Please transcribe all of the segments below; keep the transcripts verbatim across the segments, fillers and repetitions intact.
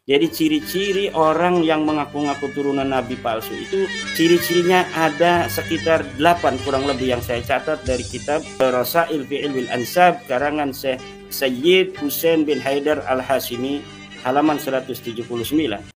Jadi ciri-ciri orang yang mengaku-ngaku turunan nabi palsu itu ciri-cirinya ada sekitar delapan kurang lebih yang saya catat dari kitab Rasail fi Ilmil Ansab karangan Syekh Sayyid Husain bin Haidar Al-Hashimi halaman seratus tujuh puluh sembilan.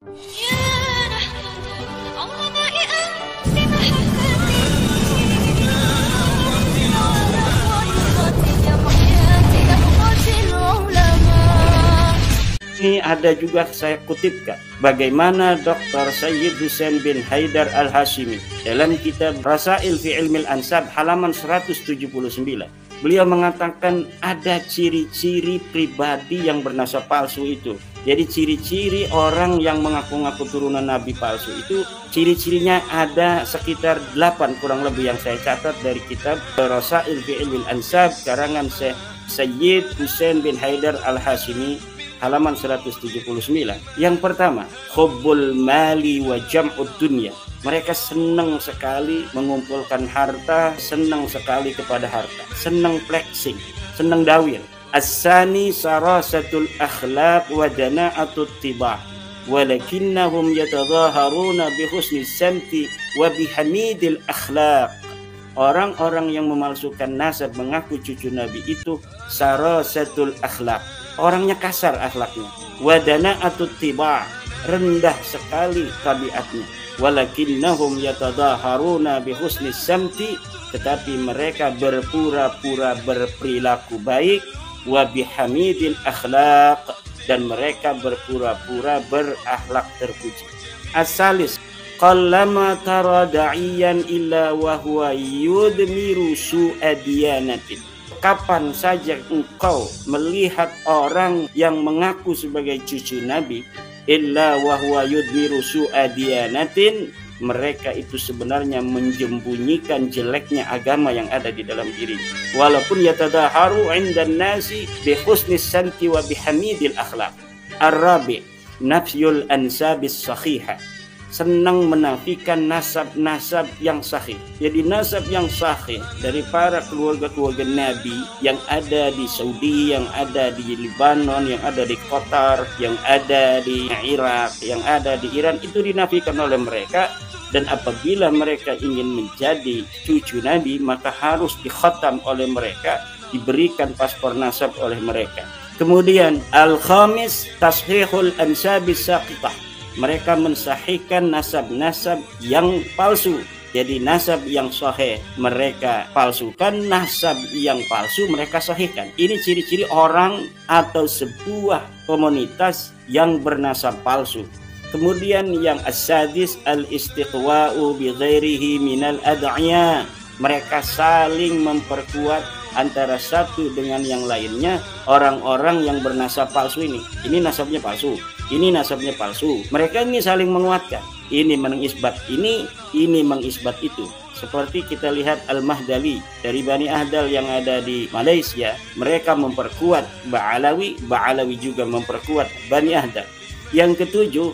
Ini ada juga saya kutipkan bagaimana doktor Sayyid Husain bin Haidar Al-Hashimi dalam kitab Rasail fi Ilmil Ansab halaman seratus tujuh puluh sembilan. Beliau mengatakan ada ciri-ciri pribadi yang bernasab palsu itu. Jadi ciri-ciri orang yang mengaku-ngaku turunan nabi palsu itu ciri-cirinya ada sekitar delapan kurang lebih yang saya catat dari kitab Rasail fi Ilmil Ansab karangan Syekh Sayyid Husain bin Haidar Al-Hashimi halaman seratus tujuh puluh sembilan. Yang pertama, hubbul mali wa jam'ud dunya. Mereka senang sekali mengumpulkan harta, senang sekali kepada harta, senang flexing, senang dawir. As-sani sarasatul akhlaq wa dana'atut tibah. Walakinnahum yatadhaharuna bihusni samti wa bihamidil akhlaq. Orang-orang yang memalsukan nasab mengaku cucu Nabi itu sarasatul akhlaq. Orangnya kasar akhlaknya, wadana atut tiba, rendah sekali tabiatnya. Walakinnahum yatadaharuna bihusni samti, tetapi mereka berpura-pura berperilaku baik, wa bihamidil akhlaq, dan mereka berpura-pura berakhlak terpuji. Asalis, qallama tara da'iyan illa wa huwa yudmiru su'a diyanatin. Kapan saja engkau melihat orang yang mengaku sebagai cucu Nabi, illa wa huwa yudmiru su'a diyanatin, mereka itu sebenarnya menjembunyikan jeleknya agama yang ada di dalam dirinya. Walaupun yatadaharu 'indan nasi bi husnis santi wa bihamidil akhlaq. Ar-rabi' nafyul ansabis sahiha. Senang menafikan nasab-nasab yang sahih. Jadi nasab yang sahih dari para keluarga-keluarga Nabi yang ada di Saudi, yang ada di Lebanon, yang ada di Qatar, yang ada di Irak, yang ada di Iran, itu dinafikan oleh mereka. Dan apabila mereka ingin menjadi cucu Nabi, maka harus dikhatam oleh mereka, diberikan paspor nasab oleh mereka. Kemudian al-khamis tashihul ansabis saqitah. Mereka mensahihkan nasab-nasab yang palsu. Jadi nasab yang sahih mereka palsukan, nasab yang palsu mereka sahihkan. Ini ciri-ciri orang atau sebuah komunitas yang bernasab palsu. Kemudian yang as-sadis al-istiqwa'u bi ghairihi minal ad'iyah. Mereka saling memperkuat antara satu dengan yang lainnya orang-orang yang bernasab palsu ini. Ini nasabnya palsu, ini nasabnya palsu. Mereka ini saling menguatkan. Ini mengisbat ini, ini mengisbat itu. Seperti kita lihat Al-Mahdali dari Bani Ahdal yang ada di Malaysia, mereka memperkuat Ba'alawi, Ba'alawi juga memperkuat Bani Ahdal. Yang ketujuh,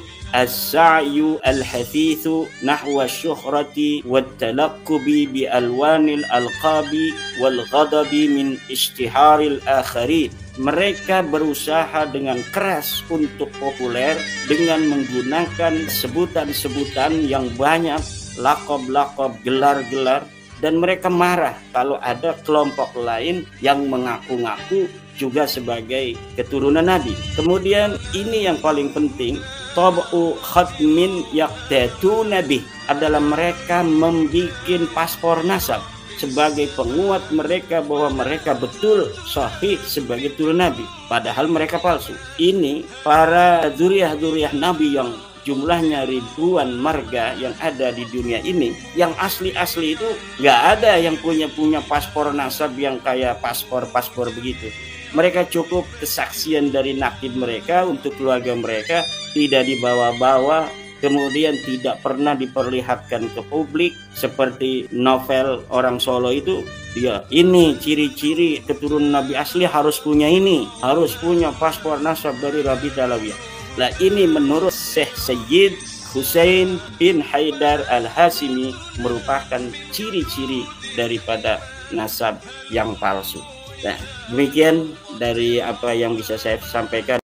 as-sa'yu al-hathithu nahwa syuhrati wat-talaqqubi bi alwanil alqabi wal ghadabi min ishtiharil akharin. Mereka berusaha dengan keras untuk populer dengan menggunakan sebutan-sebutan yang banyak, lakob-lakob, gelar-gelar, dan mereka marah kalau ada kelompok lain yang mengaku-ngaku juga sebagai keturunan Nabi. Kemudian ini yang paling penting, tabu khatmin yaqtatu nabi, adalah mereka membuat paspor nasab sebagai penguat mereka bahwa mereka betul sahih sebagai turun Nabi, padahal mereka palsu. Ini para dzurriyyah-dzurriyyah Nabi yang jumlahnya ribuan marga yang ada di dunia ini, yang asli-asli itu nggak ada yang punya punya paspor nasab yang kayak paspor-paspor begitu. Mereka cukup kesaksian dari nakib mereka untuk keluarga mereka, tidak dibawa-bawa, kemudian tidak pernah diperlihatkan ke publik seperti novel orang Solo itu. Dia ini ciri-ciri keturunan Nabi asli harus punya ini, harus punya paspor nasab dari Rabi Talawiyah. Nah ini menurut Syekh Sayyid Husain bin Haidar Al-Hashimi merupakan ciri-ciri daripada nasab yang palsu. Nah, demikian dari apa yang bisa saya sampaikan.